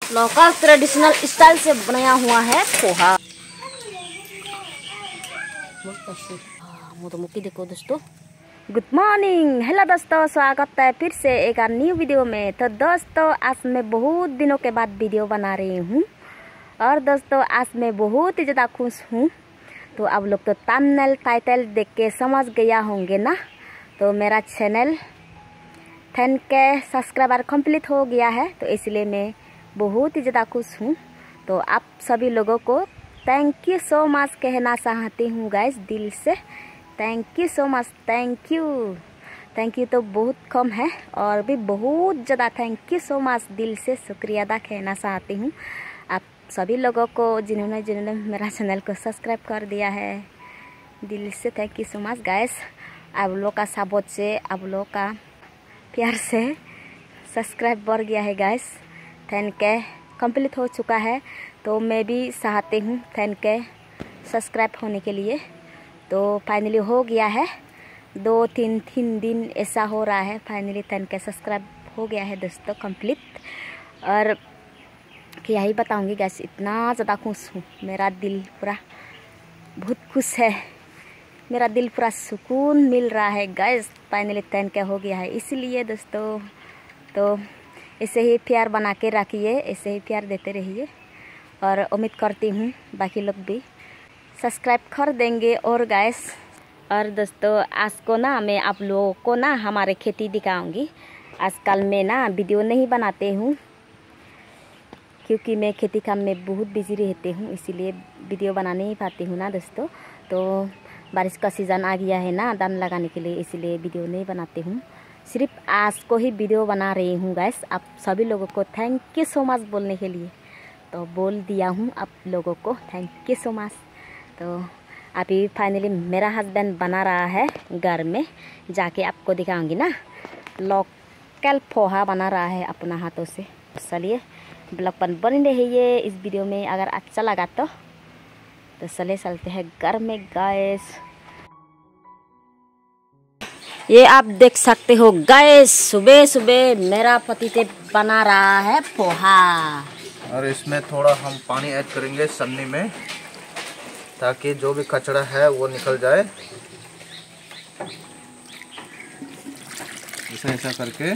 Local traditional style से बनाया हुआ है पोहा। मुझे देखो दोस्तों। गुड मॉर्निंग, हेलो दोस्तों, स्वागत है फिर से एक न्यू वीडियो में। तो दोस्तों आज मैं बहुत दिनों के बाद वीडियो बना रही हूँ और दोस्तों आज मैं बहुत ही ज़्यादा खुश हूँ। तो आप लोग तो थंबनेल टाइटल देख के समझ गया होंगे ना। तो मेरा चैनल 10K सब्सक्राइबर कंप्लीट हो गया है, तो इसलिए मैं बहुत ही ज़्यादा खुश हूँ। तो आप सभी लोगों को थैंक यू सो मच कहना चाहती हूँ गाइस, दिल से thank you so much. Thank you तो बहुत कम है और भी बहुत ज़्यादा थैंक यू सो मच, दिल से शुक्रिया अदा कहना चाहती हूँ आप सभी लोगों को जिन्होंने मेरा चैनल को सब्सक्राइब कर दिया है। दिल से thank you so much guys. आप लोग का सपोर्ट से, आप लोग का प्यार से सब्सक्राइब बढ़ गया है गाइस। 10K कंप्लीट हो चुका है, तो मैं भी चाहती हूँ 10K सब्सक्राइब होने के लिए। तो फाइनली हो गया है, 2-3 दिन ऐसा हो रहा है, फाइनली 10K सब्सक्राइब हो गया है दोस्तों कंप्लीट। और क्या ही बताऊँगी गाइस, इतना ज़्यादा खुश हूँ, मेरा दिल पूरा बहुत खुश है, मेरा दिल पूरा सुकून मिल रहा है गाइस। फाइनली 10K हो गया है, इसलिए दोस्तों तो ऐसे ही प्यार बना के रखिए, ऐसे ही प्यार देते रहिए और उम्मीद करती हूँ बाकी लोग भी सब्सक्राइब कर देंगे। और गाइस और दोस्तों आज को ना मैं आप लोगों को ना हमारे खेती दिखाऊंगी। आजकल मैं ना वीडियो नहीं बनाते हूँ क्योंकि मैं खेती काम में बहुत बिजी रहती हूँ, इसीलिए वीडियो बना नहीं पाती हूँ ना दोस्तों। तो बारिश का सीज़न आ गया है ना धान लगाने के लिए, इसीलिए वीडियो नहीं बनाती हूँ, सिर्फ आज को ही वीडियो बना रही हूँ गाइस। आप सभी लोगों को थैंक यू सो मच बोलने के लिए, तो बोल दिया हूँ आप लोगों को थैंक यू सो मच। तो अभी फाइनली मेरा हस्बैंड बना रहा है, घर में जाके आपको दिखाऊंगी ना। लोकल पोहा बना रहा है अपना हाथों से। चलिए ब्लॉग पर बने रहिए इस वीडियो में, अगर अच्छा लगा तो चले चलते हैं घर में गाइस। ये आप देख सकते हो गाइस, सुबह सुबह मेरा पतिदेव बना रहा है पोहा। और इसमें थोड़ा हम पानी ऐड करेंगे सन्नी में, ताकि जो भी कचरा है वो निकल जाए। ऐसा करके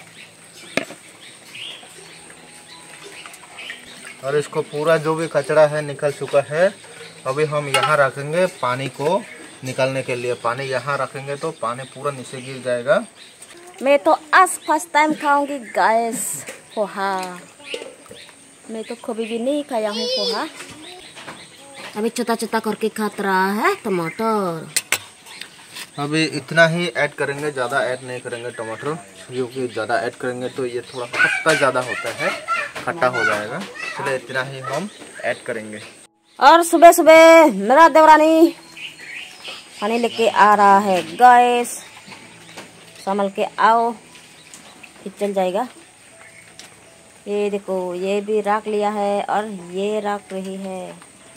और इसको पूरा जो भी कचरा है निकल चुका है। अभी हम यहाँ रखेंगे पानी को निकालने के लिए। पानी यहाँ रखेंगे तो पानी पूरा नीचे गिर जाएगा। मैं तो आज फर्स्ट टाइम खाऊंगी गाइस पोहा, मैं तो कभी भी नहीं खाया हूँ पोहा। अभी छोटा छोटा करके काट रहा है टमाटर। अभी इतना ही ऐड करेंगे, ज़्यादा ऐड नहीं करेंगे टमाटर, क्योंकि ज़्यादा ऐड करेंगे तो ये थोड़ा खट्टा ज़्यादा होता है, खट्टा हो जाएगा, इसलिए इतना ही हम ऐड करेंगे। और सुबह सुबह मेरा देवरानी पानी लेके आ रहा है गाइस, संभल के आओ फिर चल जाएगा। ये देखो ये भी रख लिया है और ये रख रही है,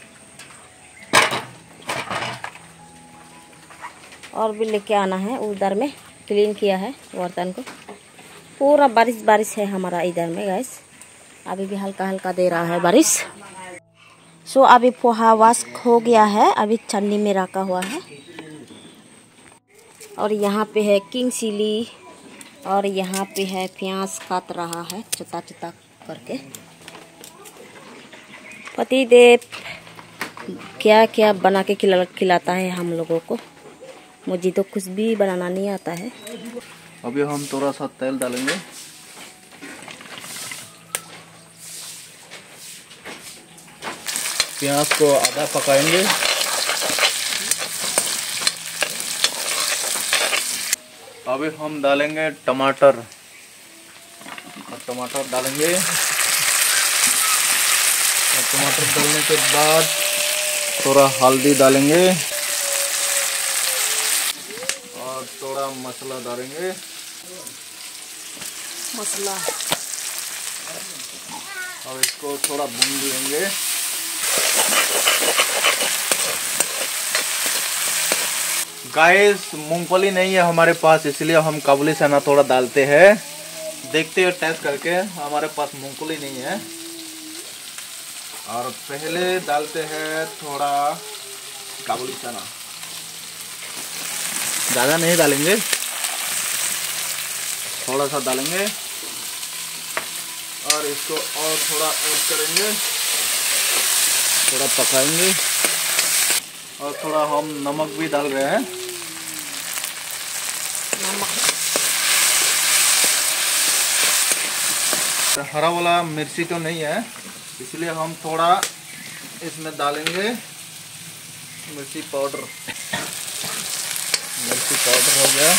और भी लेके आना है। उधर में क्लीन किया है बर्तन को, पूरा बारिश है हमारा इधर में गाइस। अभी भी हल्का हल्का दे रहा है बारिश। सो अभी पोहा वाश हो गया है, अभी छन्नी में रखा हुआ है। और यहाँ पे है किंग चिली और यहाँ पे है प्याज काट रहा है छोटा छोटा करके। पतिदेव क्या क्या बना के खिलाता है हम लोगों को, मुझे तो कुछ भी बनाना नहीं आता है। अभी हम थोड़ा सा तेल डालेंगे। प्याज को आधा पकाएंगे। अभी हम डालेंगे टमाटर, और टमाटर डालेंगे। और टमाटर डालने के बाद थोड़ा हल्दी डालेंगे और थोड़ा मसाला डालेंगे। मसाला और इसको थोड़ा भून लेंगे। गाइस मूंगफली नहीं है हमारे पास, इसलिए हम काबुली चना थोड़ा डालते हैं। देखते हैं टेस्ट करके, हमारे पास मूंगफली नहीं है और पहले डालते हैं थोड़ा काबुली चना, ज़्यादा नहीं डालेंगे, थोड़ा सा डालेंगे और इसको और थोड़ा ऐड करेंगे, थोड़ा पकाएंगे और थोड़ा हम नमक भी डाल रहे हैं। हरा वाला मिर्ची तो नहीं है, इसलिए हम थोड़ा इसमें डालेंगे मिर्ची पाउडर। मिर्ची पाउडर हो गया।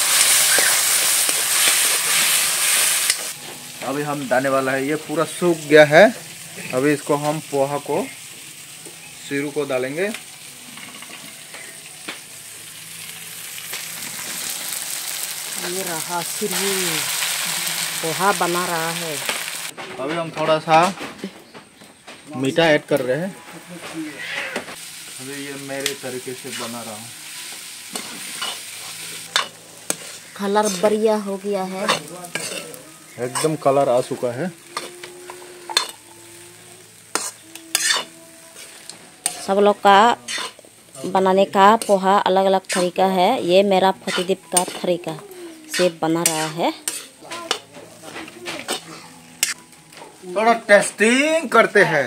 अभी हम डालने वाला है, ये पूरा सूख गया है। अभी इसको हम पोहा को, सीरू को डालेंगे। ये रहा सीरू, पोहा बना रहा है। अभी हम थोड़ा सा मीठा ऐड कर रहे हैं। अभी ये मेरे तरीके से बना रहा हूँ। कलर बढ़िया हो गया है, एकदम कलर आ चुका है। सब लोग का बनाने का पोहा अलग अलग तरीका है। ये मेरा पतिदेव का तरीका से बना रहा है। थोड़ा टेस्टिंग करते हैं।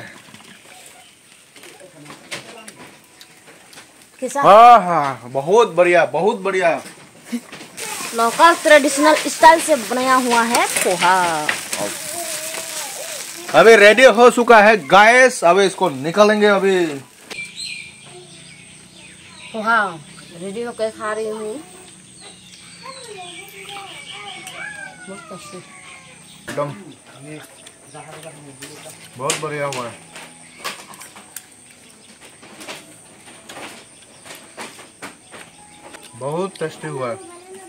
हाँ हाँ, बहुत बढ़िया, बहुत बढ़िया। लोकल ट्रेडिशनल स्टाइल से बनाया हुआ है पोहा। अभी रेडी हो चुका है गाइस। अभी इसको निकालेंगे। अभी पोहा रेडी होकर खा रही हूँ। एकदम बहुत बढ़िया हुआ है। बहुत टेस्टी हुआ है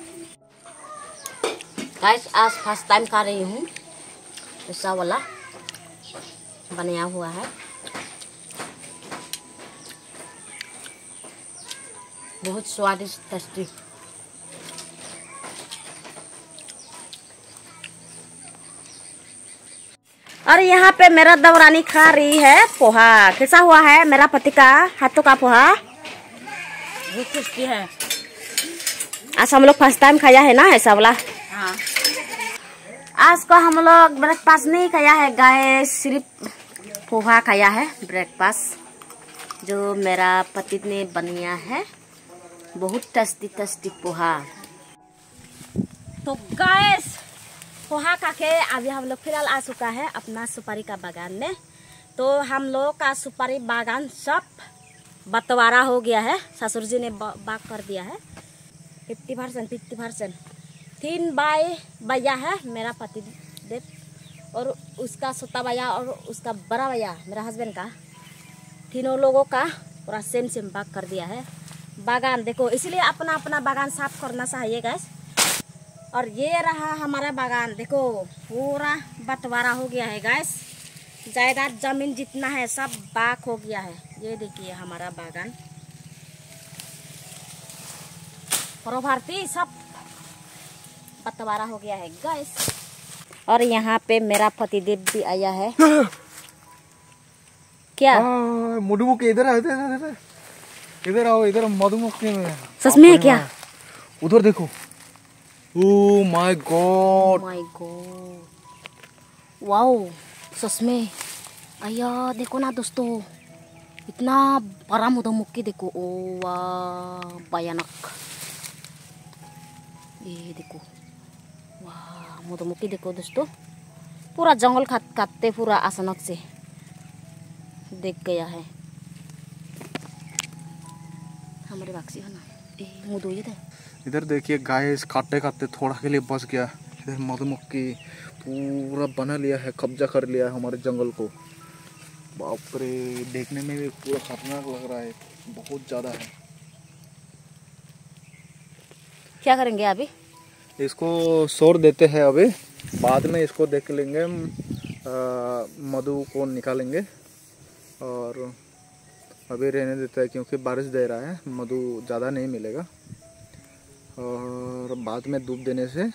गाइस। आज फर्स्ट टाइम खा रही हूँ, ऐसा वाला बनाया हुआ है। बहुत स्वादिष्ट, टेस्टी। और यहाँ पे मेरा दौरानी खा रही है पोहा। कैसा हुआ है मेरा पति का हाथों का पोहा? बहुत टेस्टी है। आज हम लोग फर्स्ट टाइम खाया है ना ऐसा वाला। हाँ। आज को हम लोग ब्रेकफास्ट नहीं खाया है गाइस, सिर्फ पोहा खाया है ब्रेकफास्ट, जो मेरा पति ने बनाया है। बहुत टेस्टी टेस्टी पोहा। तो गाइस पोहा खा के अभी हम लोग फिलहाल आ चुका है अपना सुपारी का बागान में। तो हम लोग का सुपारी बागान सब बंटवारा हो गया है। ससुर जी ने बाग कर दिया है 50%, 50%। 3 भैया है मेरा पति देव, और उसका छोटा भैया और उसका बड़ा भैया मेरा हस्बैंड का, तीनों लोगों का पूरा सेम सेम बाग कर दिया है बागान। देखो, इसलिए अपना अपना बागान साफ करना चाहिए गैस। और ये रहा हमारा बागान, देखो पूरा बंटवारा हो गया है गैस। जायदाद जमीन जितना है सब बाग हो गया है। ये देखिए हमारा बागान प्रॉपर्टी सब बंटवारा हो गया है गैस। और यहाँ पे मेरा पतिदेव भी आया है। क्या मधुमक्खी इधर आओ, इधर आओ, इधर मधुमक्खी में सच में है क्या? उधर देखो। Oh my God, my God, wow, सच में। अय्या देखो ना दोस्तों, इतना बड़ा मधुमक्खी देखो। ओ वाह, भयानक। ये देखो, वाह मधुमक्खी देखो दोस्तों, पूरा जंगल काटते पूरा अचानक से देख गया है। हमारे बाक्सी है ना, मुँह धोइए थे। इधर देखिए गाइस, काटते काटते थोड़ा के लिए बच गया। इधर मधुमक्खी पूरा बना लिया है, कब्जा कर लिया है हमारे जंगल को। बाप रे, देखने में भी पूरा खतरनाक लग रहा है, बहुत ज्यादा है। क्या करेंगे अभी? इसको छोड़ देते हैं अभी, बाद में इसको देख लेंगे। मधु को निकालेंगे और अभी रहने देता है, क्योंकि बारिश दे रहा है, मधु ज़्यादा नहीं मिलेगा। और बाद में धूप देने से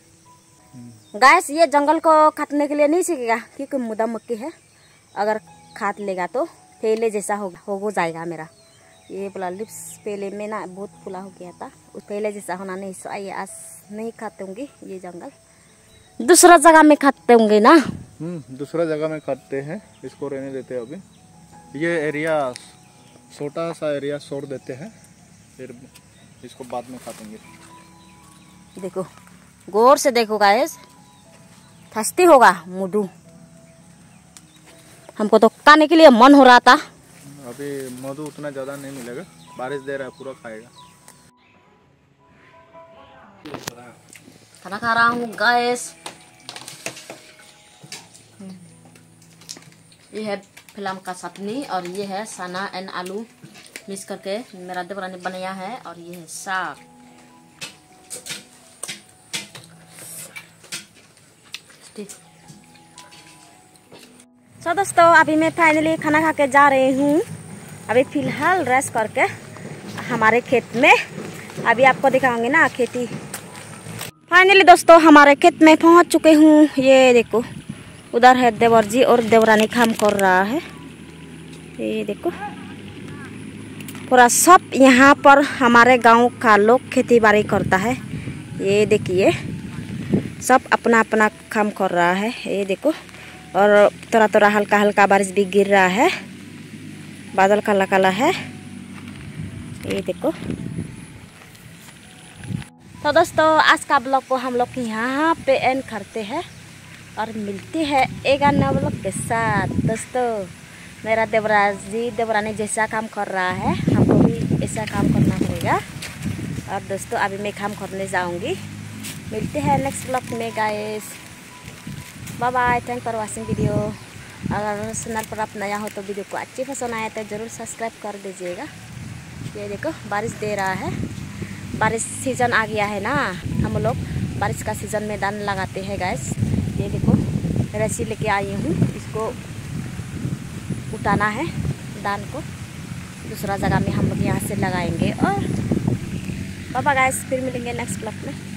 आएंगे। गैस ये जंगल को काटने के लिए नहीं सीखेगा, क्योंकि मधुमक्खी है। अगर खाद लेगा तो पहले जैसा हो जाएगा मेरा। ये वाला लिप्स पहले में ना बहुत फूला हो गया था, उस पहले जैसा होना नहीं। सो आइए आज नहीं खाते होंगे ये जंगल, दूसरा जगह में खाते होंगे ना। दूसरा जगह में खाते हैं, इसको रहने देते हैं अभी। ये एरिया छोटा सा एरिया छोड़ देते हैं, फिर इसको बाद में खातेंगे। देखो गौर से देखो गाइस, थस्ती होगा मुदू। हमको तो खाने के लिए मन हो रहा था। अभी मधु उतना ज़्यादा नहीं मिलेगा, बारिश दे रहा है, पूरा खाएगा। खाना खा रहा हूँ गाइस। ये है फिल्म का चटनी और ये है सना एंड आलू मिक्स करके मेरा देवरा ने बनाया है, और ये है साग। तो दोस्तों अभी मैं फाइनली खाना खा के जा रही हूँ। अभी फिलहाल रेस्ट करके हमारे खेत में अभी आपको दिखाऊंगी ना खेती। फाइनली दोस्तों हमारे खेत में पहुँच चुके हूँ। ये देखो उधर है देवर जी और देवरानी काम कर रहा है। ये देखो पूरा सब यहाँ पर हमारे गांव का लोग खेती बाड़ी करता है। ये देखिए सब अपना अपना काम कर रहा है। ये देखो और थोड़ा थोड़ा हल्का हल्का बारिश भी गिर रहा है, बादल काला काला है। ये देखो। तो दोस्तों आज का ब्लॉग को हम लोग यहाँ पे एंड करते हैं और मिलते हैं एक अन्य ब्लॉग के साथ। दोस्तों मेरा देवरानी जैसा काम कर रहा है, हमको भी ऐसा काम करना पड़ेगा। और दोस्तों अभी मैं काम करने जाऊंगी। मिलते हैं नेक्स्ट ब्लॉग में guys. Bye bye, thank for watching video. अगर चैनल पर आप नया हो तो वीडियो को अच्छी पसंद आया तो ज़रूर सब्सक्राइब कर दीजिएगा। ये देखो बारिश दे रहा है, बारिश सीज़न आ गया है ना, हम लोग बारिश का सीज़न में धान लगाते हैं गाइस। ये देखो रस्सी लेके आई हूँ, इसको उठाना है धान को, दूसरा जगह में हम लोग यहाँ से लगाएंगे। और बाय बाय गाइस, फिर मिलेंगे नेक्स्ट ब्लॉग में।